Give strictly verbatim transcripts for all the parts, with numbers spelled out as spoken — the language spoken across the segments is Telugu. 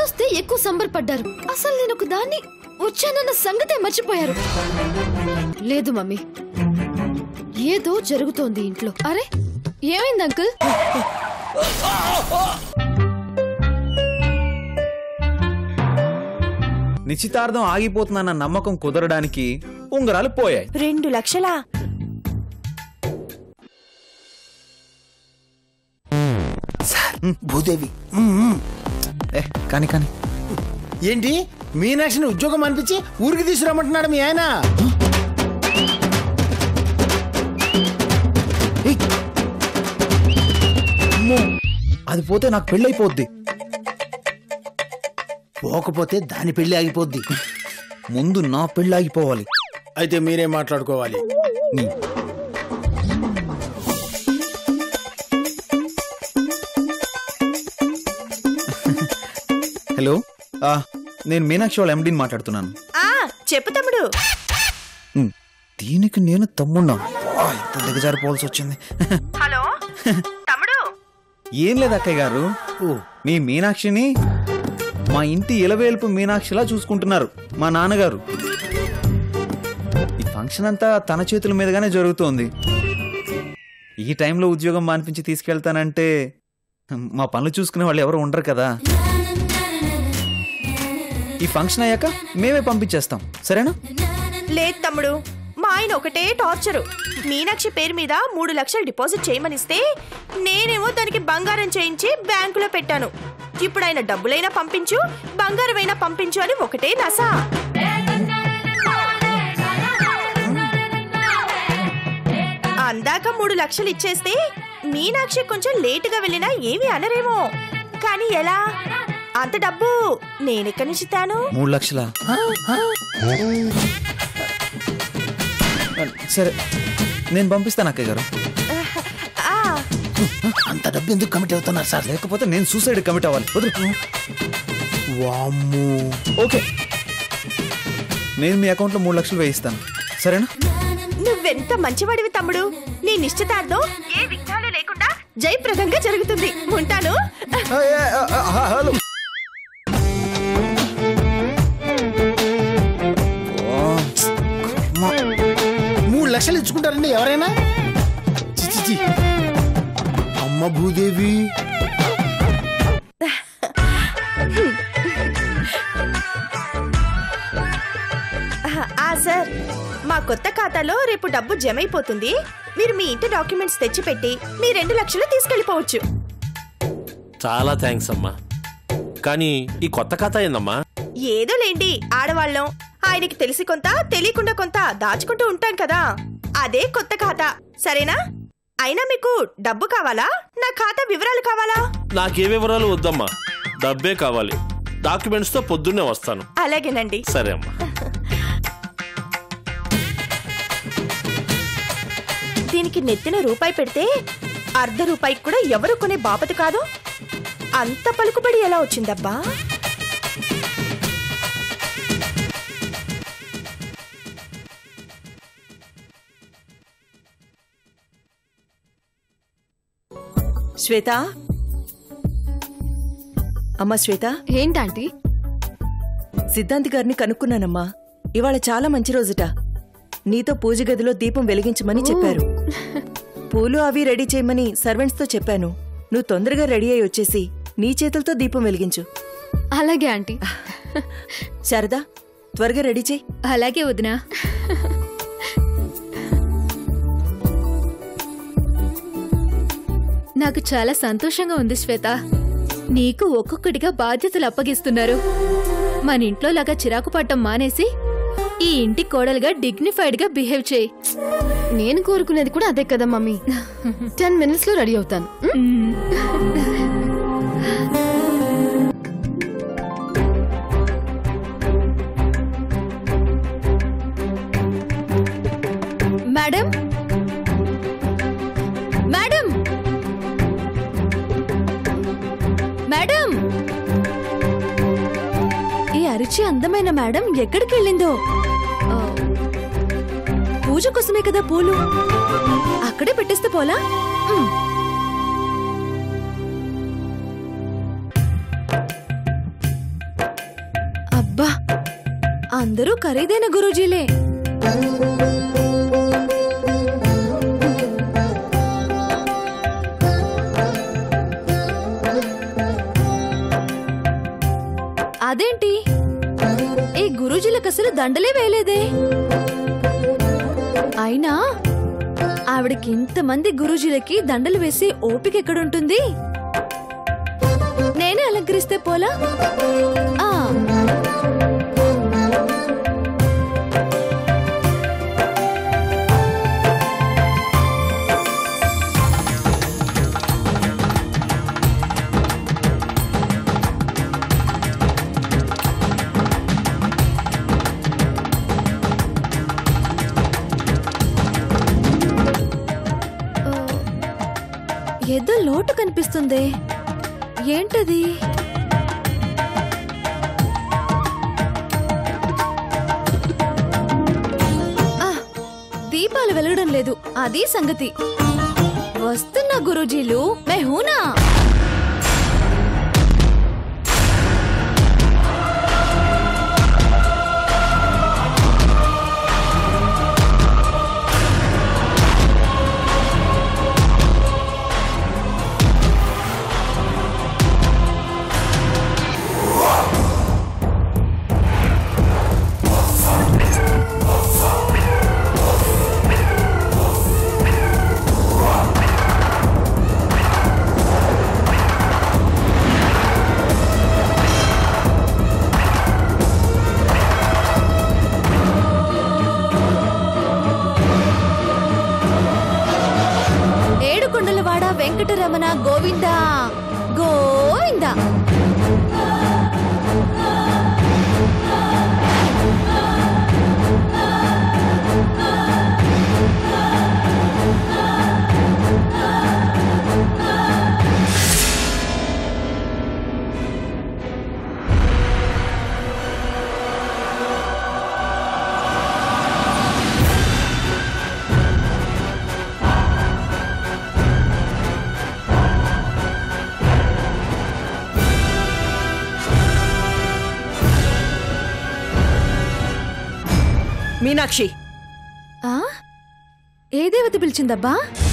వస్తే ఎక్కువ సంబరపడ్డారు. అసలు నేను ఒక దాన్ని వచ్చానన్న సంగతే మర్చిపోయారు. లేదు మమ్మీ, ఏదో జరుగుతోంది ఇంట్లో. అరే ఏమైంది అంకుల్? నిశ్చితార్థం ఆగిపోతుందన్న నమ్మకం కుదరడానికి ఉంగరాలు పోయాయి. రెండు లక్షలా? భూదేవి కానీ కానీ ఏంటి మీనాక్షిని ఉద్యోగం అనిపించి ఊరికి తీసుకురమ్మంటున్నాడు మీ ఆయన? అది పోతే నాకు పెళ్ళైపోద్ది. పోకపోతే దాని పెళ్లి ఆగిపోద్ది. ముందు నా పెళ్ళి ఆగిపోవాలి. అయితే మీరే మాట్లాడుకోవాలి. హలో, నేను మీనాక్షి వాళ్ళ ఎండీని మాట్లాడుతున్నాను. చెప్పు తమ్ముడు. దీనికి నేను తమ్మున్నా ఇంత దిగజారిపోవాల్సి వచ్చింది. హలో తమ్ముడు. ఏం లేదు అక్కయ్య గారు, మీ మీనాక్షిని మా ఇంటి ఇలవేల్పు మీనాక్షిలా చూసుకుంటున్నారు మా నాన్నగారు. ఈ ఫంక్షన్ అంతా తన చేతుల మీదుగానే జరుగుతోంది. ఈ టైంలో ఉద్యోగం మానిపించి తీసుకెళ్తానంటే మా పనులు చూసుకునే వాళ్ళు ఎవరు ఉండరు కదా. ఈ ఫంక్షన్ అయ్యాక మేమే పంపించేస్తాం, సరేనా? లేదు తమ్ముడు, మా ఆయన ఒకటే టార్చరు. మీనాక్షి పేరు మీద మూడు లక్షలు డిపాజిట్ చేయమనిస్తే నేనేమో దానికి బంగారం చేయించి బ్యాంకులో పెట్టాను. ఇప్పుడు ఆయన డబ్బులైనా పంపించు, బంగారమైనా పంపించు అని ఒకటే నస. అందాక మూడు లక్షలు ఇచ్చేస్తే మీనాక్షి కొంచెం లేటుగా వెళ్ళినా ఏమీ అనరేమో. కానీ ఎలా? అంత డబ్బు నేనెక్కడి నుంచి తాను? మూడు లక్షలా? సరే, నేను పంపిస్తాను అక్కయ్య గారు. అంత డబ్బు ఎందుకు కమిట్ అవుతున్నారు సార్? లేకపోతే నేను సూసైడ్ కమిట్ అవ్వాలి. వామ్మో. ఓకే, నేను మీ అకౌంట్ లో మూడు లక్షలు వేయిస్తాను, సరేనా? నువ్వెంత మంచివాడివి తమ్ముడు. నీ నిశ్చితార్థం ఏ విఘ్నాలు లేకుండా జయప్రదంగా జరుగుతుంది. ఉంటాను. హలో, మూడు లక్షలు ఇచ్చుకుంటారండి ఎవరైనా? చిచి, అమ్మ భూదేవి. సార్, మా కొత్త ఖాతాలో రేపు డబ్బు జమ అయిపోతుంది. మీరు మీ ఇంటి డాక్యుమెంట్స్ తెచ్చిపెట్టి మీ రెండు లక్షలు తీసుకెళ్లిపోవచ్చు. చాలా థ్యాంక్స్ అమ్మా. కానీ ఈ కొత్త ఖాతా ఏందమ్మా? ఏదో లేండి, ఆడవాళ్ళం ఆయనకి తెలిసి కొంత తెలియకుండా కొంత దాచుకుంటూ ఉంటాం కదా, అదే కొత్త ఖాతా. సరేనా? అయినా మీకు డబ్బు కావాలా, నా ఖాతా వివరాలు కావాలా? నాకే వివరాలు వద్దమ్మా, డబ్బే కావాలి. డాక్యుమెంట్స్ తో పొద్దున్నే వస్తాను. అలాగేనండి. సరే అమ్మా. దీనికి నెత్తిన రూపాయి పెడితే అర్ధ రూపాయికి కూడా ఎవరు కొనే బాపతి కాదు. అంత పలుకుబడి ఎలా వచ్చిందబ్బా? శ్వేత, అమ్మా శ్వేత. ఏంటంటీ? సిద్ధాంతి గారిని కనుక్కున్నానమ్మా. ఇవాళ చాలా మంచి రోజుట. నీతో పూజ గదిలో దీపం వెలిగించమని చెప్పారు. పూలు అవి రెడీ చేయమని సర్వెంట్స్ తో చెప్పాను. నువ్వు తొందరగా రెడీ అయి వచ్చేసి నీ చేతులతో దీపం వెలిగించు. అలాగే ఆంటీ. శారదా, త్వరగా రెడీ చేయి. అలాగే వదినా. నాకు చాలా సంతోషంగా ఉంది శ్వేత. నీకు ఒక్కొక్కటిగా బాధ్యతలు అప్పగిస్తున్నారు. మన ఇంట్లో లాగా చిరాకు పట్టం మానేసి ఈ ఇంటి కోడలుగా డిగ్నిఫైడ్ గా బిహేవ్ చేయి. నేను కోరుకునేది కూడా అదే కదా మమ్మీ. టెన్ మినిట్స్ లో రెడీ అవుతాను. మేడం, మేడం, మేడం, ఈ అరిచి అందమైన మేడం ఎక్కడికి వెళ్ళిందో? పూజ కోసమే కదా పూలు, అక్కడే పెట్టేస్తే పోలా? అందరూ ఖరీదైన గురూజీలే. అదేంటి ఈ గురూజీలకు అసలు దండలే వేయలేదే? అయినా ఆవిడకి ఇంతమంది గురూజీలకి దండలు వేసి ఓపిక ఎక్కడుంటుంది? నేనే అలంకరిస్తే పోలా? ఆ ఏదో లోటు కనిపిస్తుంది. ఏంటది? దీపాలు వెలగడం లేదు, అది సంగతి. వస్తున్న గురూజీలు మెహూనా. వెంకటరమణ గోవింద గోవింద. మీనాక్షి, ఆ ఏ దేవత పిలిచిందబ్బా?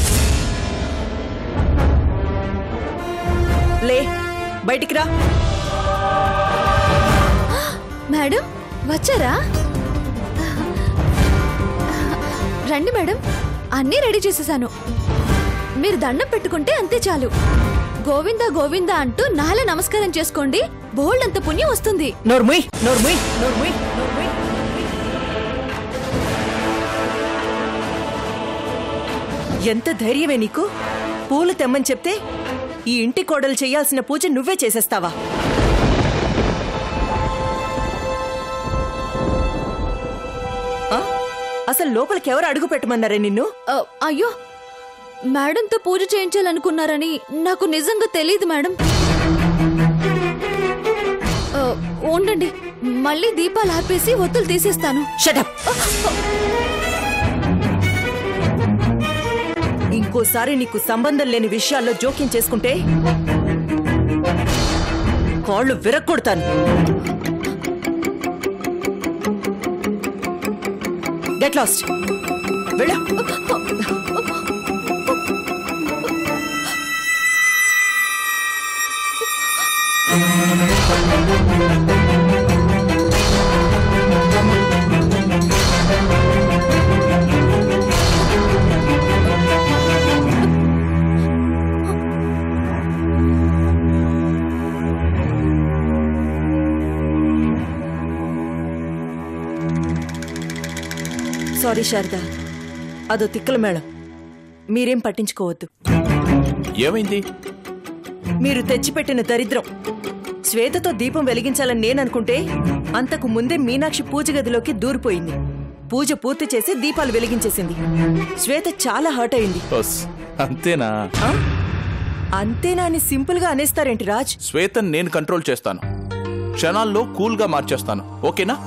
లే, బయటికి రా. మేడం వచ్చారా? రండి మేడం, అన్నీ రెడీ చేసేసాను. మీరు దండం పెట్టుకుంటే అంతే చాలు. గోవిందా గోవిందా అంటూ నాల నమస్కారం చేసుకోండి, బోల్డ్ అంత పుణ్యం వస్తుంది. నోర్ముయ్ నోర్ముయ్ నోర్ముయ్ నోర్ముయ్. ఎంత ధైర్యమే నీకు? పూలు తెమ్మని చెప్తే ఈ ఇంటి కోడలు చేయాల్సిన పూజ నువ్వే చేసేస్తావా? అసలు లోపలికి ఎవరు అడుగు పెట్టమన్నారే నిన్ను? అయ్యో, మేడంతో పూజ చేయించాలనుకున్నారని నాకు నిజంగా తెలియదు మేడం. ఉండండి, మళ్ళీ దీపాలు ఆపేసి ఒత్తులు తీసేస్తాను. షటప్. ఇంకోసారి నీకు సంబంధం లేని విషయాల్లో జోక్యం చేసుకుంటే కాళ్ళు విరక్కొడతాను. Get lost. వెళ్ళు. సారీ శారదా, అదో తిక్కల మేళం. మీరేం పట్టించుకోవద్దు. ఏమైంది? మీరు తెచ్చిపెట్టిన దరిద్రం. శ్వేతతో దీపం వెలిగించాలని నేననుకుంటే అంతకు ముందే మీనాక్షి పూజ గదిలోకి దూరిపోయింది. పూజ పూర్తి చేసి దీపాలు వెలిగించేసింది. శ్వేత చాలా హర్ట్ అయింది. అంతేనా? అంతేనా అని సింపుల్ గా అనేస్తారేంటి రాజ్? శ్వేతను నేను కంట్రోల్ చేస్తాను, క్షణాల్లో కూల్ గా మార్చేస్తాను. ఓకేనా?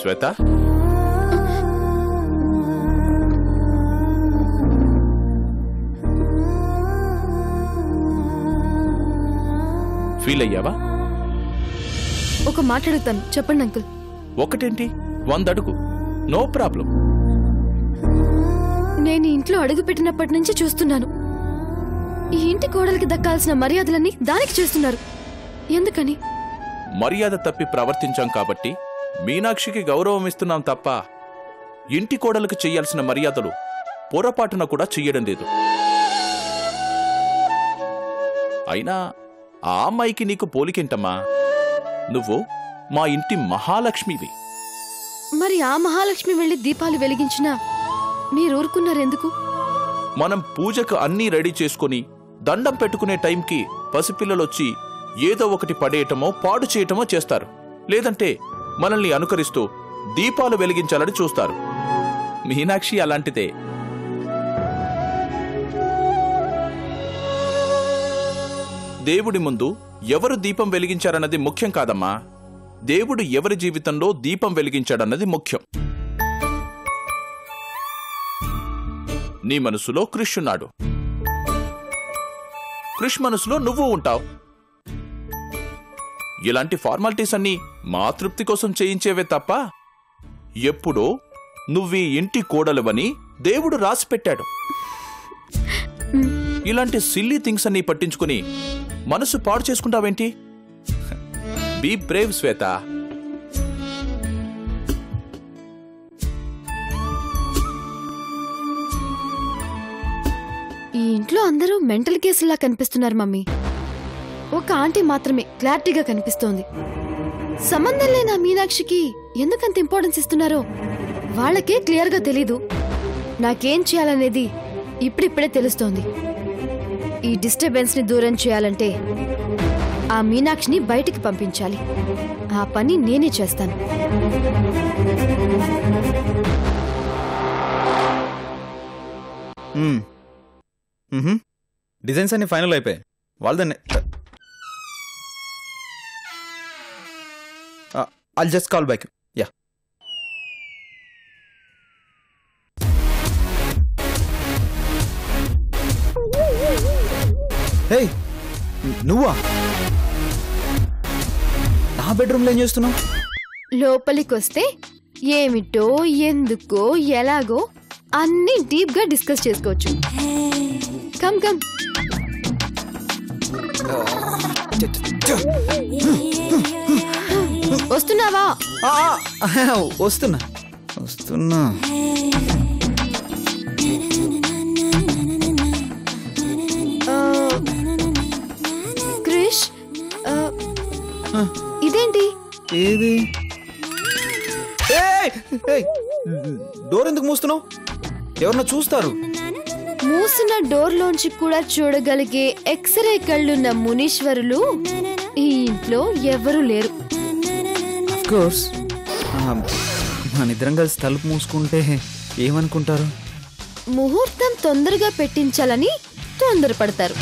శ్వేత, ఫీల్ అయ్యావా? ఒక మాట అడుగుతాను, చెప్పండి అంకుల్. ఒకటేంటి, వందడుగు, నో ప్రాబ్లం. నేను ఇంట్లో అడుగు పెట్టినప్పటి నుంచి చూస్తున్నాను, ఈ ఇంటి కోడలికి దక్కాల్సిన మర్యాదలన్నీ దానికి చేస్తున్నారు. ఎందుకని? మర్యాద తప్పి ప్రవర్తించాం కాబట్టి మీనాక్షికి గౌరవం ఇస్తున్నాం తప్ప ఇంటి కోడలకు చెయ్యాల్సిన మర్యాదలు పొరపాటున కూడా చెయ్యడం లేదు. అయినా ఆ అమ్మాయికి నీకు పోలికేంటమ్మా? నువ్వు మా ఇంటి మహాలక్ష్మివి. మరి ఆ మహాలక్ష్మి వెళ్లి దీపాలు వెలిగించినా మీరు ఊరుకున్నారెందుకు? మనం పూజకు అన్నీ రెడీ చేసుకుని దండం పెట్టుకునే టైంకి పసిపిల్లలొచ్చి ఏదో ఒకటి పడేయటమో పాడు చేయటమో చేస్తారు. లేదంటే మనల్ని అనుకరిస్తూ దీపాలు వెలిగించాలని చూస్తారు. మీనాక్షి అలాంటిదే. దేవుడి ముందు ఎవరు దీపం వెలిగించారన్నది ముఖ్యం కాదమ్మా, దేవుడు ఎవరి జీవితంలో దీపం వెలిగించాడన్నది ముఖ్యం. నీ మనసులో క్రిష్ ఉన్నాడు, క్రిష్ మనసులో నువ్వు ఉంటావు. ఇలాంటి ఫార్మాలిటీస్ అన్నీ మా తృప్తి కోసం చేయించేవే తప్ప ఎప్పుడో నువ్వీ ఇంటి కోడలువని దేవుడు రాసి పెట్టాడు. ఇలాంటి సిల్లీ థింగ్స్ అన్నీ పట్టించుకుని మనసు పాడు చేసుకుంటావేంటి? బీ బ్రేవ్ శ్వేత. ఈ ఇంట్లో అందరూ మెంటల్ కేసులా కనిపిస్తున్నారు మమ్మీ. ఒక ఆంటీ మాత్రమే క్లారిటీగా కనిపిస్తోంది. సంబంధం లేని మీనాక్షికి ఎందుకంత ఇంపార్టెన్స్ ఇస్తున్నారో వాళ్ళకే క్లియర్గా తెలీదు. నాకేం చేయాలనేది ఇప్పుడిప్పుడే తెలుస్తోంది. ఈ డిస్టర్బెన్స్ ని దూరం చేయాలంటే ఆ మీనాక్షిని బయటికి పంపించాలి. ఆ పని నేనే చేస్తాను. డిజైన్స్ అన్ని ఫైనల్ అయిపోయాయి. వాళ్ళదన్నే I'll just call back. Yeah. Hey, నువ్వా? నా బెడ్రూమ్లో ఏం చేస్తున్నావు? లోపలికొస్తే ఏమిటో ఎందుకో ఎలాగో అన్ని డీప్ గా డిస్కస్ చేసుకోవచ్చు. Come come. వస్తున్నావా? వస్తున్నా వస్తున్నా. క్రిష్, ఇదేంటి? ఏది? డోర్ ఎందుకు మూస్తున్నావు? ఎవరన్నా చూస్తారు. మూసిన డోర్ లోంచి కూడా చూడగలిగే ఎక్స్రే కళ్ళున్న మునీశ్వరులు ఈ ఇంట్లో ఎవరు లేరు. ఆఫ్ కోర్స్, మన ఇద్దరం కలిసి తలుపు మూసుకుంటే ఏమనుకుంటారు? ముహూర్తం తొందరగా పెట్టించాలని తొందరపడతారు.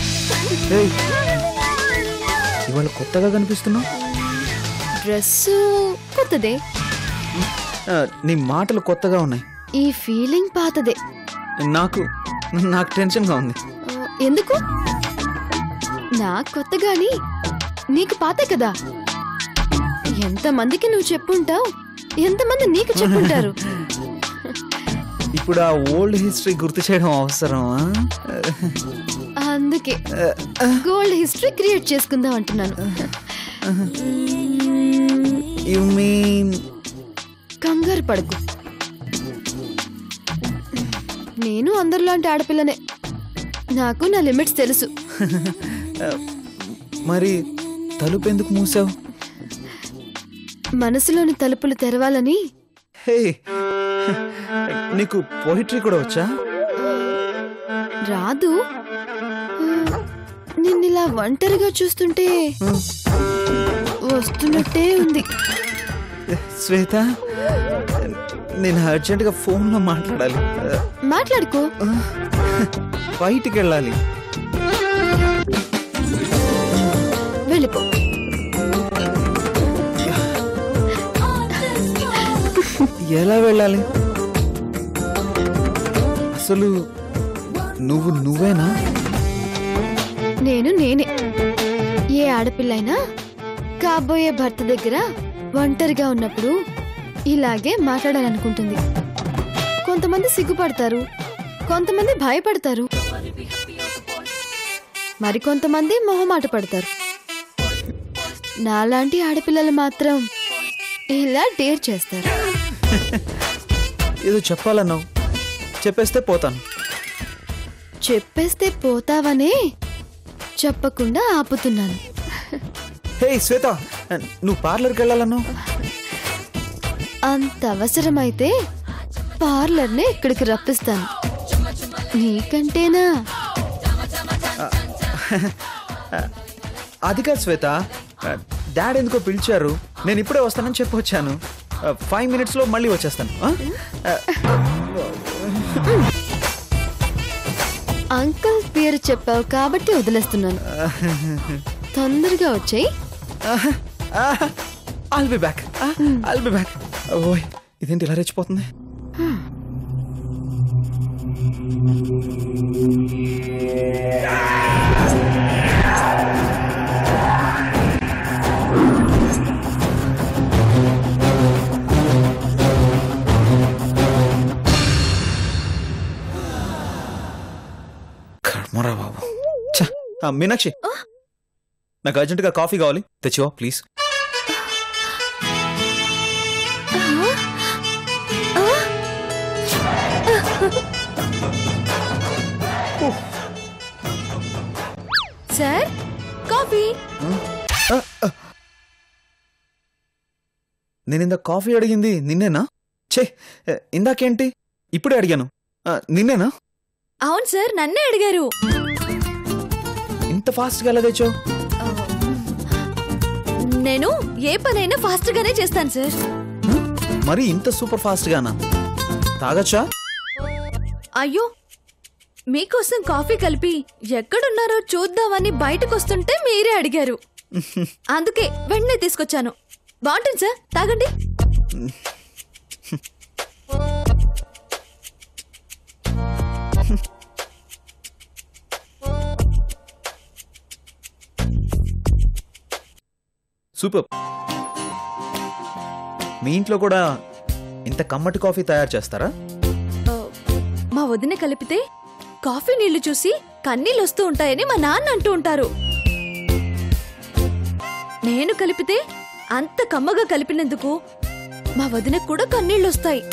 ఇవాళ కొత్తగా కనిపిస్తున్నావు. డ్రెస్సు కొత్తదే. నీ మాటలు కొత్తగా ఉన్నాయి. ఈ ఫీలింగ్ పాతదే. నాకు నాకు టెన్షన్ గా ఉంది. ఎందుకు? నా కొత్తగాని నీకు పాతే కదా. ఎంతమందికి నువ్వు చెప్పుంటావు, ఎంతమంది నీకు చెప్పుంటారు. ఇప్పుడు ఆ ఓల్డ్ హిస్టరీ గుర్తు చేయడం అవసరమా? అందుకే గోల్డ్ హిస్టరీ క్రియేట్ చేసుకుందాం అంటున్నాను. You mean? కంగారు పడకు, నేను అందరిలాంటి ఆడపిల్లనే. నాకు నా లిమిట్స్ తెలుసు. మరి తలుపు ఎందుకు మూసావు? మనసులోని తలుపులు తెరవాలని. హే, నీకు పోయిటరీ కూడా వచ్చా? రాదు. నిన్నిలా ఒంటరిగా చూస్తుంటే వస్తున్నట్టే ఉంది. శ్వేత, నేను అర్జెంట్ గా ఫోన్ లో మాట్లాడాలి. మాట్లాడుకో. బయటికి వెళ్ళాలి. వెళ్ళిపో. ఎలా వెళ్ళాలి? అసలు నువ్వు నువ్వేనా? నేను నేనే. ఏ ఆడపిల్లైనా కాబోయే భర్త దగ్గర ఒంటరిగా ఉన్నప్పుడు ఇలాగే మాట్లాడాలనుకుంటుంది. కొంతమంది సిగ్గుపడతారు, కొంతమంది భయపడతారు, మరికొంతమంది మొహమాట పడతారు. నాలాంటి ఆడపిల్లలు మాత్రం ఇలా డేర్ చేస్తారు. ఏదో చెప్పాలన్నావు, చెప్పేస్తే పోతాను. చెప్పేస్తే పోతావనే చెప్పకుండా ఆపుతున్నాను. హే శ్వేత, నువ్వు పార్లర్కి వెళ్ళాలన్నావు. అంత అవసరమైతే పార్లర్నే ఇక్కడికి రప్పిస్తాను. నీకంటేనా? అది కాదు శ్వేత, డాడ్ ఎందుకో పిలిచారు, నేను ఇప్పుడే వస్తానని చెప్పొచ్చాను. ఫైవ్ మినిట్స్లో మళ్ళీ వచ్చేస్తాను. అంకుల్ పేరు చెప్పావు కాబట్టి వదిలేస్తున్నాను. తొందరగా వచ్చాయి. I'll be back. I'll be back. ఓయ్, ఇదేంటి ఇలా రెచ్చిపోతుంది? కర్మరా బాబు. ఛ, మీనాక్షి, నాకు అర్జెంటుగా కాఫీ కావాలి, తెచ్చివా ప్లీజ్. Sir, coffee. నేను ఇందాక కాఫీ అడిగింది నిన్నేనా? ఛే, ఇందాకేంటి ఇప్పుడే అడిగాను, నిన్నేనా? అవును సార్, నన్నే అడిగారు. ఇంత ఫాస్ట్గా ఎలా తెచ్చావు? నేను ఏ పనైనా ఫాస్ట్ గానే చేస్తాను సార్. మరి ఇంత సూపర్ ఫాస్ట్ గానా? తాగచ్చా? అయ్యో, మీకోసం కాఫీ కలిపి ఎక్కడున్నారో చూద్దామని బయటకు వస్తుంటే మీరే అడిగారు. అందుకే వెంటనే తీసుకొచ్చాను. బాగుంటుంది సార్, తాగండి. సూపర్. మీ ఇంట్లో కూడా ఇంత కమ్మటి కాఫీ తయారు చేస్తారా? మా వదిన కలిపితే కాఫీ నీళ్లు చూసి కన్నీళ్ళు వస్తూ ఉంటాయని మా నాన్న అంటూ ఉంటారు. నేను కలిపితే అంత కమ్మగా కలిపినందుకు మా వదినకు కూడా కన్నీళ్ళు వస్తాయి.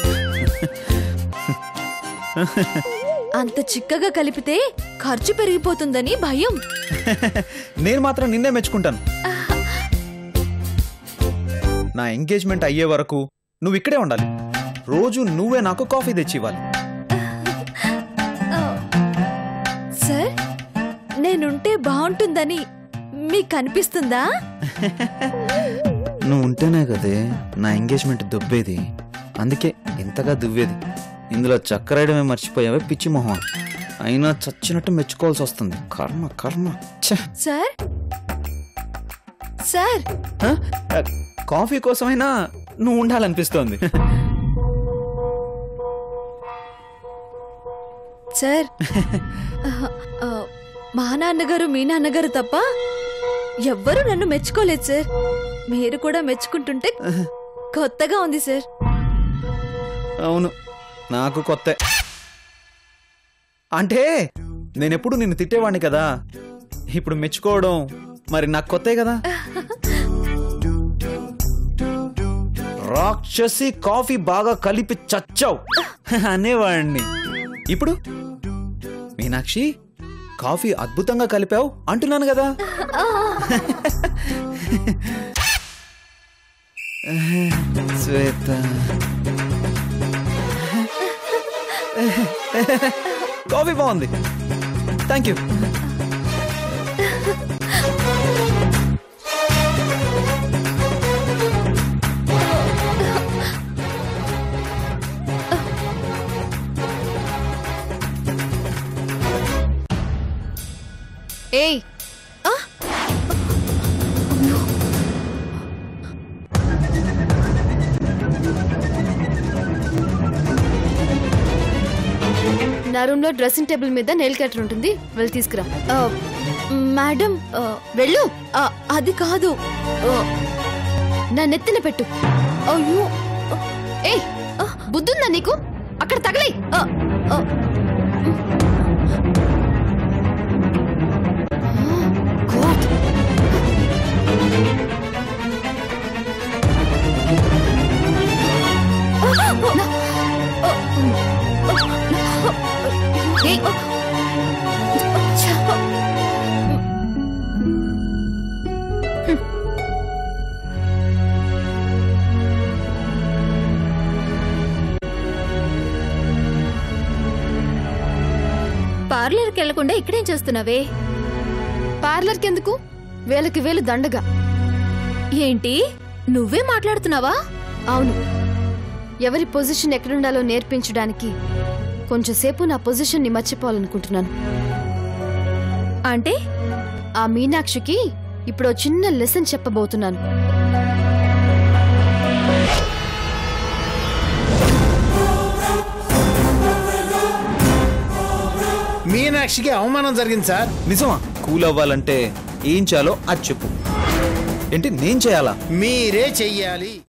అంత చిక్కగా కలిపితే ఖర్చు పెరిగిపోతుందని భయం. నేను మాత్రం నిన్నే మెచ్చుకుంటాను. నా ఎంగేజ్మెంట్ అయ్యే వరకు నువ్వు ఇక్కడే ఉండాలి. రోజు నువ్వే నాకు కాఫీ తెచ్చి ఇవ్వాలి. సార్, నేనుంటే బాగుంటుందని మీకు అనిపిస్తుందా? నువ్వు ఉంటేనే కదే నా ఎంగేజ్మెంట్ దుబ్బేది, అందుకే ఇంతగా దువ్వేది. ఇందులో చక్కరాయడమే మర్చిపోయావే పిచ్చి మొహం. అయినా చచ్చినట్టు మెచ్చుకోవాల్సి వస్తుంది. కర్మ కర్మ. సార్ సార్ కాఫీ కోసమైనా నువ్వు ఉండాలనిపిస్తోంది. సార్, మా నాన్నగారు మీ నాన్నగారు తప్ప ఎవ్వరూ నన్ను మెచ్చుకోలేదు సార్. మీరు కూడా మెచ్చుకుంటుంటే కొత్తగా ఉంది సార్. అవును, నాకు కొత్త. అంటే నేనెప్పుడు నిన్ను తిట్టేవాడిని కదా, ఇప్పుడు మెచ్చుకోవడం మరి నాకు కొత్తే కదా. రాక్షసి కాఫీ బాగా కలిపి చచ్చావు అనేవాడిని. ఇప్పుడు మీనాక్షి కాఫీ అద్భుతంగా కలిపావు అంటున్నాను కదా. శ్వేత, కాఫీ బాగుంది, థ్యాంక్ యూ. ఏయ్, నా రూమ్ లో డ్రెస్సింగ్ టేబుల్ మీద నెయిల్ కటర్ ఉంటుంది, వెళ్ళి తీసుకురా. ఆ, మేడం ఆ, వెళ్ళు. ఆ, అది కాదు, ఆ, నా నెత్తిన పెట్టు. అయ్యో, ఏ బుద్ధుందా నీకు? అక్కడ తగలే. పార్లర్కి వెళ్లకుండా ఇక్కడేం చేస్తున్నావే? పార్లర్కి ఎందుకు? వేలకి వేలు దండగా. ఏంటి నువ్వే మాట్లాడుతున్నావా? అవును, ఎవరి పొజిషన్ ఎక్కడుండాలో నేర్పించడానికి కొంచెంసేపు నా పొజిషన్ ని మర్చిపోవాలనుకుంటున్నాను. అంటే ఆ మీనాక్షికి ఇప్పుడు చిన్న లెసన్ చెప్పబోతున్నాను. మీనాక్షికి అవమానం జరిగింది సార్. నిజమా? కూల్ అవ్వాలంటే ఏం చేయాలో అది చెప్పు. ఏంటి నేను చేయాలా? మీరే చెయ్యాలి.